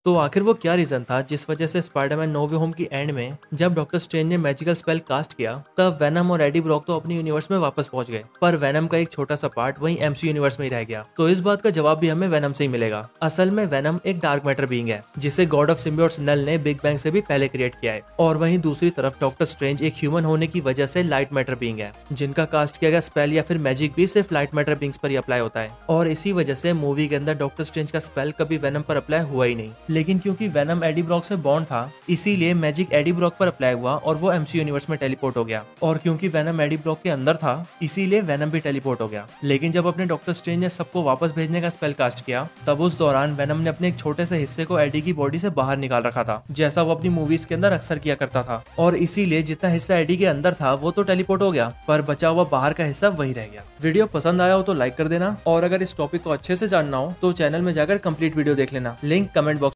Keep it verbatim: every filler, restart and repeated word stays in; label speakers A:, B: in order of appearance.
A: तो आखिर वो क्या रीजन था जिस वजह से स्पाइडरमैन नो वे होम की एंड में जब डॉक्टर स्ट्रेंज ने मैजिकल स्पेल कास्ट किया तब वेनम और एडी ब्रॉक तो अपनी यूनिवर्स में वापस पहुंच गए, पर वेनम का एक छोटा सा पार्ट वहीं एमसी यूनिवर्स में ही रह गया। तो इस बात का जवाब भी हमें वेनम से ही मिलेगा। असल में वेनम एक डार्क मैटर बीइंग है जिसे गॉड ऑफ सिम्बियोट्स नल ने बिग बैंग से भी पहले क्रिएट किया है, और वहीं दूसरी तरफ डॉक्टर स्ट्रेंज एक ह्यूमन होने की वजह से लाइट मैटर बीइंग है जिनका कास्ट किया गया स्पेल या फिर मैजिक भी सिर्फ लाइट मैटर बीइंग्स पर ही अप्लाई होता है। और इसी वजह से मूवी के अंदर डॉक्टर स्ट्रेंज का स्पेल कभी वेनम पर अप्लाई हुआ ही नहीं। लेकिन क्योंकि वेनम एडी ब्रॉक से बॉन्ड था इसीलिए मैजिक एडी ब्रॉक पर अप्लाई हुआ और वो एमसी यूनिवर्स में टेलीपोर्ट हो गया। और क्योंकि वेनम एडी ब्रॉक के अंदर था इसीलिए वेनम भी टेलीपोर्ट हो गया। लेकिन जब अपने डॉक्टर स्ट्रेंज ने सबको वापस भेजने का स्पेल कास्ट किया तब उस दौरान वेनम ने अपने एक छोटे से हिस्से को एडी की बॉडी से बाहर निकाल रखा था, जैसा वो अपनी मूवीज के अंदर अक्सर किया करता था। और इसीलिए जितना हिस्सा एडी के अंदर था वो तो टेलीपोर्ट हो गया, पर बचा हुआ बाहर का हिस्सा वही रह गया। वीडियो पसंद आया हो तो लाइक कर देना, और अगर इस टॉपिक को अच्छे से जानना हो तो चैनल में जाकर कंप्लीट वीडियो देख लेना, लिंक कमेंट बॉक्स